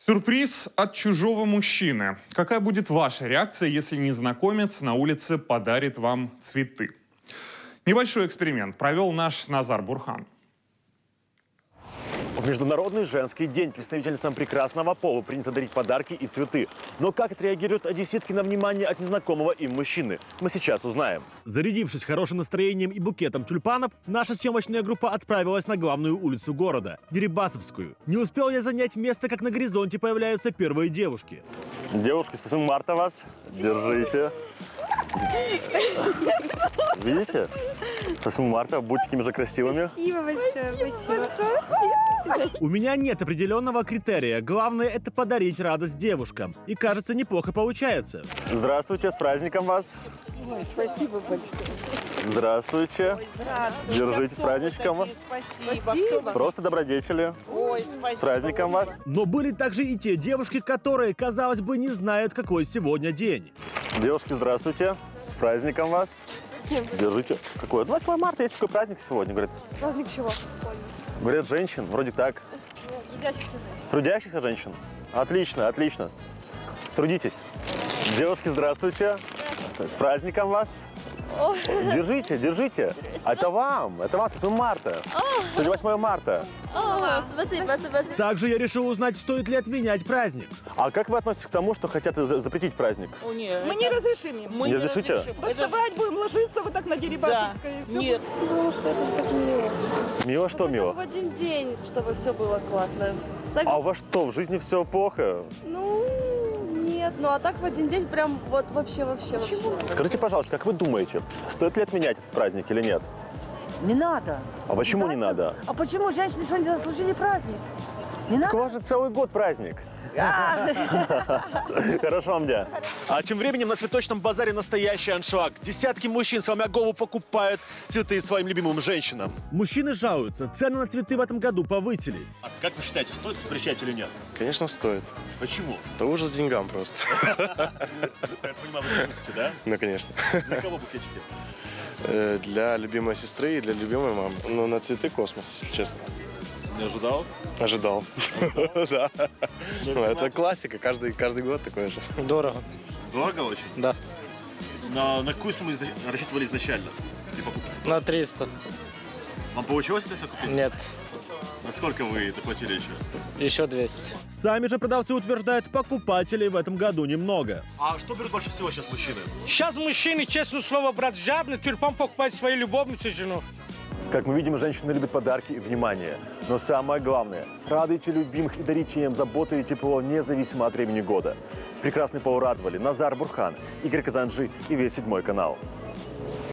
Сюрприз от чужого мужчины. Какая будет ваша реакция, если незнакомец на улице подарит вам цветы? Небольшой эксперимент провел наш Назар Бурхан. В Международный женский день представительницам прекрасного пола принято дарить подарки и цветы. Но как отреагируют одесситки на внимание от незнакомого им мужчины? Мы сейчас узнаем. Зарядившись хорошим настроением и букетом тюльпанов, наша съемочная группа отправилась на главную улицу города – Дерибасовскую. Не успел я занять место, как на горизонте появляются первые девушки. Девушки, с 8 марта вас. Держите. Видите? С 8 марта. Будьте такими же красивыми. Спасибо большое. Спасибо. У меня нет определенного критерия. Главное – это подарить радость девушкам. И, кажется, неплохо получается. Здравствуйте, с праздником вас. Ой, спасибо большое. Здравствуйте. Здравствуйте. Держите, с праздничком вас. Спасибо. Просто добродетели. Ой, спасибо. С праздником вас. Но были также и те девушки, которые, казалось бы, не знают, какой сегодня день. Девушки, здравствуйте. С праздником вас. Спасибо. Держите. Какой? 8 марта, есть такой праздник сегодня, говорят. Праздник чего? Говорят, женщин, вроде так. Трудящихся. Трудящихся женщин? Отлично, отлично. Трудитесь. Девушки, здравствуйте. С праздником вас. Держите, держите. Это вам с 8 марта. Сегодня 8 марта. Спасибо. Также я решил узнать, стоит ли отменять праздник. А как вы относитесь к тому, что хотят запретить праздник? Мы не разрешим им. Не разрешите? Доставать будем ложиться вот так на Дерибасовской. И все. Нет. Потому что это же так мило. Мило что мило? В один день, чтобы все было классно. Так, А у вас что, в жизни все плохо? ну, нет. Ну, а так в один день прям вот вообще. Скажите, пожалуйста, как вы думаете, стоит ли отменять этот праздник или нет? Не надо. А почему не надо? А почему женщины что не заслужили праздник? Не Так у надо. вас же целый год праздник. Хорошо вам дня. А тем временем на цветочном базаре настоящий аншлаг. Десятки мужчин, сломя голову, покупают цветы своим любимым женщинам. Мужчины жалуются, цены на цветы в этом году повысились. А как вы считаете, стоит запрещать или нет? Конечно, стоит. Почему? Это ужас деньгам просто. Я понимаю, вы шутите, да? Ну, конечно. Для кого букетики? Для любимой сестры и для любимой мамы. Ну, на цветы космос, если честно. Не ожидал? Ожидал. Да. Ну, это классика, каждый год такое же. Дорого. Дорого очень? Да. На какую сумму рассчитывали изначально при покупке цветов? На 300. Вам получилось это все купить? Нет. На сколько вы доплатили еще? Еще 200. Сами же продавцы утверждают, покупателей в этом году немного. А что берут больше всего сейчас мужчины? Сейчас мужчины, честное слово, брат, жадный, тюльпан покупает своей любовнице жену. Как мы видим, женщины любят подарки и внимание. Но самое главное – радуйте любимых и дарите им заботу и тепло, независимо от времени года. Прекрасный пол радовали Назар Бурхан, Игорь Казанжи и весь 7 канал.